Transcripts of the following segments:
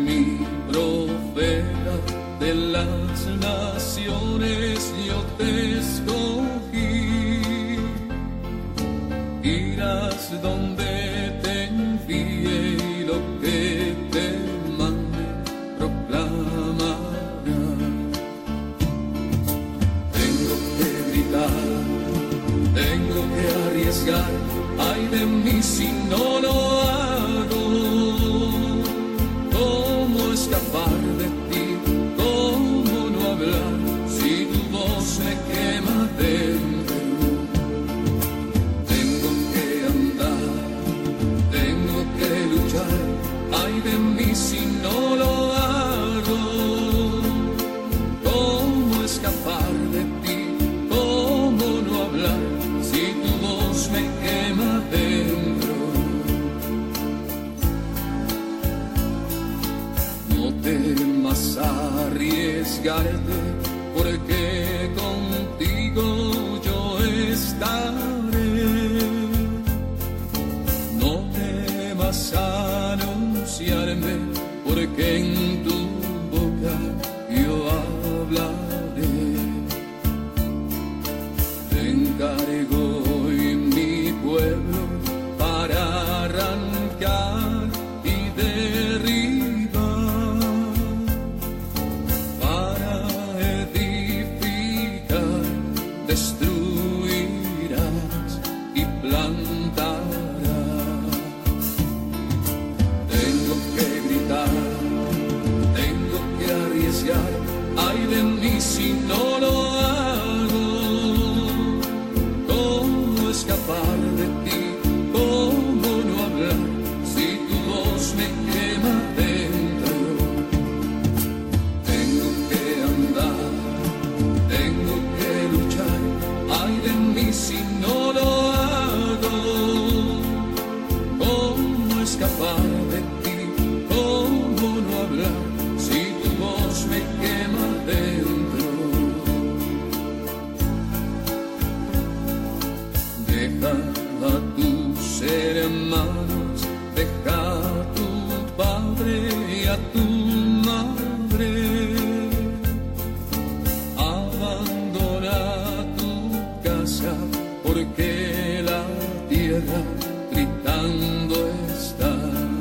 mi profeta de las naciones, yo te escogí. Irás donde te envíe y lo que te mande proclamarás. Tengo que gritar, tengo que arriesgar, ay de mí si no lo hago. ¿Cómo escapar de ti? ¿Cómo no hablar si tu voz me quema dentro? Tengo que andar, tengo que luchar, ay de mí si no lo hago. ¿Cómo escapar de ti? ¿Cómo no hablar si tu voz me quema dentro? No temas arriesgarte, porque contigo yo estaré. No temas anunciarme, porque en tu boca yo hablaré. Te encargo hoy mi pueblo para arrancar y derribar, para edificar, destruirás y plantarás. Tengo que gritar, tengo que arriesgar, ay de mí si no lo hago. ¿Cómo escapar de ti? ¿Cómo no hablar si tu voz me quema dentro? Tengo que andar, tengo que luchar, ay de mí si no lo hago. ¿Cómo escapar de ti? ¿Cómo no hablar si tu voz me quema dentro? Deja a tus hermanos, deja a tu padre y a tu madre. Abandona tu casa, porque la tierra gritando está.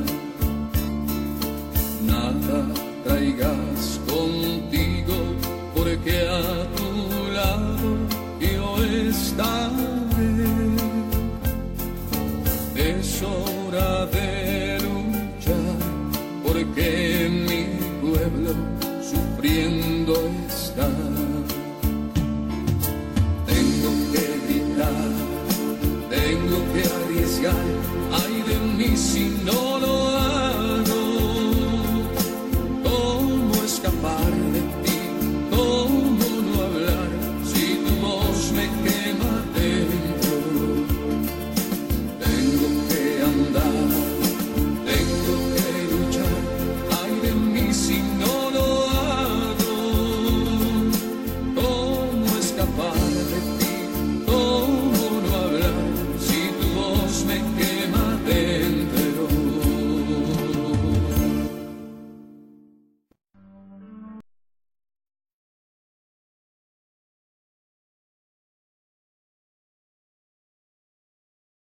Nada traigas contigo, porque a tu lado yo estaré. Es hora de luchar, porque mi pueblo sufriendo está. Tengo que gritar, tengo que arriesgar, ay de mí si no